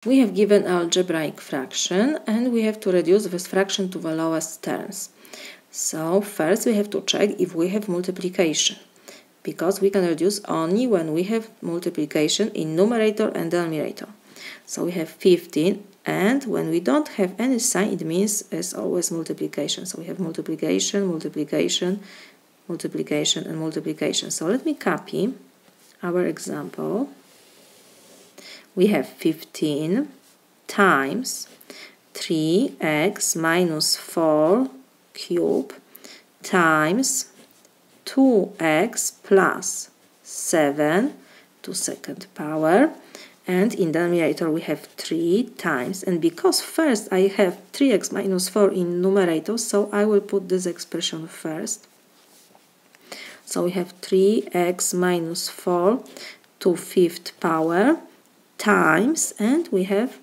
We have given algebraic fraction and we have to reduce this fraction to the lowest terms. So first we have to check if we have multiplication, because we can reduce only when we have multiplication in numerator and denominator. So we have 15, and when we don't have any sign, it means it's always multiplication. So we have multiplication, multiplication, multiplication, and multiplication. So let me copy our example. We have 15 times 3x minus 4 cube times 2x plus 7 to second power, and in the numerator we have 3 times, and because first I have 3x minus 4 in numerator, so I will put this expression first. So we have 3x minus 4 to fifth power times, and we have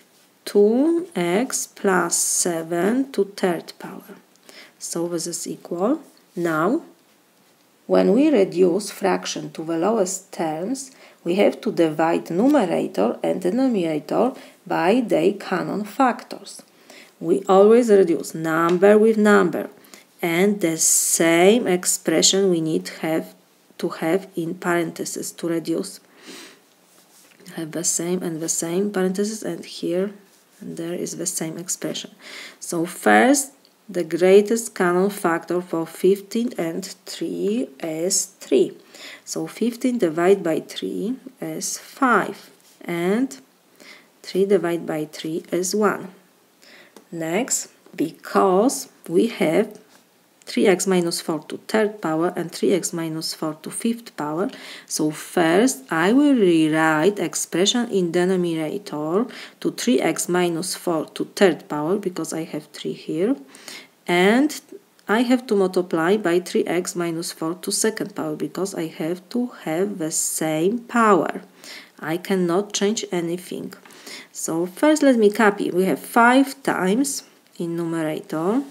2x plus 7 to third power. So this is equal. Now, when we reduce fraction to the lowest terms, we have to divide numerator and denominator by their common factors. We always reduce number with number, and the same expression we need to have in parentheses to reduce. Have the same and the same parentheses, and here and there is the same expression. So first, the greatest common factor for 15 and 3 is 3. So 15 divided by 3 is 5, and 3 divided by 3 is 1. Next, because we have 3x minus 4 to third power and 3x minus 4 to fifth power, so first I will rewrite expression in denominator to 3x minus 4 to third power, because I have 3 here, and I have to multiply by 3x minus 4 to second power, because I have to have the same power. I cannot change anything. So first let me copy. We have 5 times in numerator,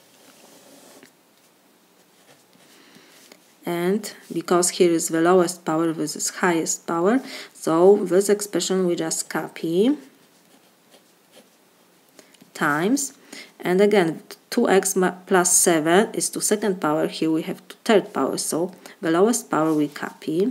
and because here is the lowest power, this is highest power, so this expression we just copy times, and again 2x plus 7 is to second power, here we have to third power, so the lowest power we copy,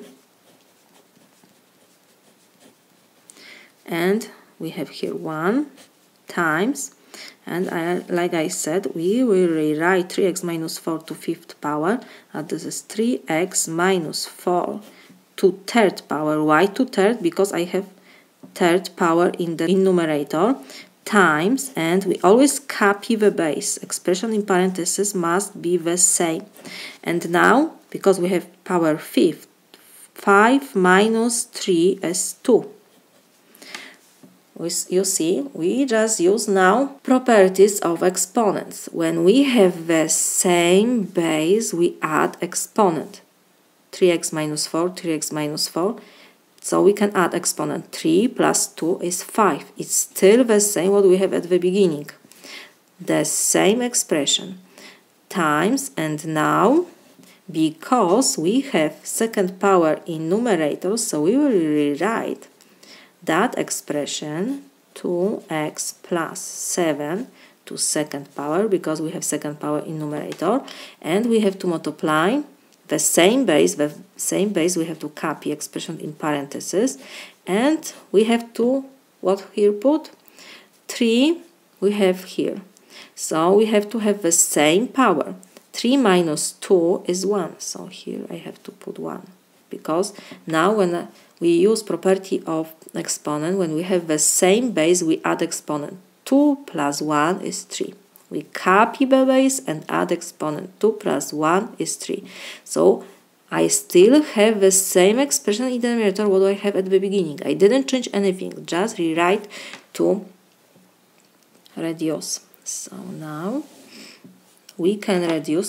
and we have here 1 times, and like I said, we will rewrite 3x minus 4 to fifth power, and this is 3x minus 4 to third power. Why to third? Because I have third power in the numerator, times, and we always copy the base. Expression in parentheses must be the same. And now, because we have power fifth, 5 minus 3 is 2. You see, we just use now properties of exponents. When we have the same base, we add exponent. 3x minus 4, 3x minus 4. So we can add exponent. 3 plus 2 is 5. It's still the same what we have at the beginning. The same expression. Times, and now, because we have second power in numerator, so we will rewrite that expression 2x plus 7 to second power, because we have second power in numerator, and we have to multiply the same base we have to copy expression in parentheses, and we have to what here put 3 we have here, so we have to have the same power. 3 minus 2 is 1, so here I have to put 1, because now when we use property of exponent, when we have the same base, we add exponent. 2 plus 1 is 3. We copy the base and add exponent. 2 plus 1 is 3. So I still have the same expression in the numerator what I have at the beginning. I didn't change anything, just rewrite to reduce. So now we can reduce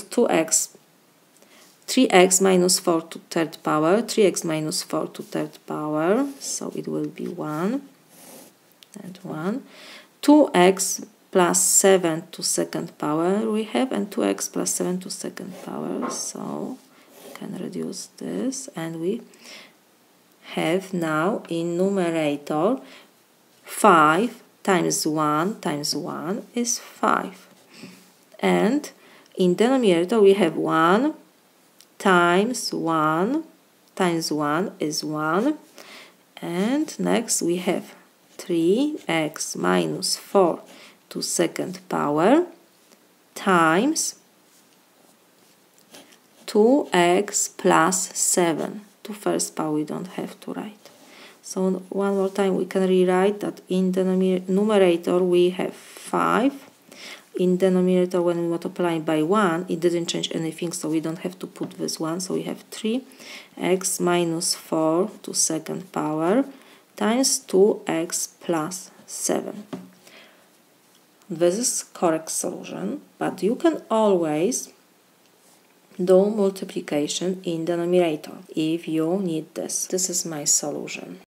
3x minus 4 to third power, 3x minus 4 to third power, so it will be 1 and 1. 2x plus 7 to second power we have, and 2x plus 7 to second power, so we can reduce this, and we have now in numerator 5 times 1 times 1 is 5. And in denominator we have 1 times 1 times 1 is 1. And next we have 3x minus 4 to second power times 2x plus 7. To first power we don't have to write. So one more time we can rewrite that in the numerator we have 5. In denominator when we multiply by 1 it didn't change anything, so we don't have to put this 1. So we have 3x minus 4 to second power times 2x plus 7. This is correct solution, but you can always do multiplication in the numerator if you need this. This is my solution.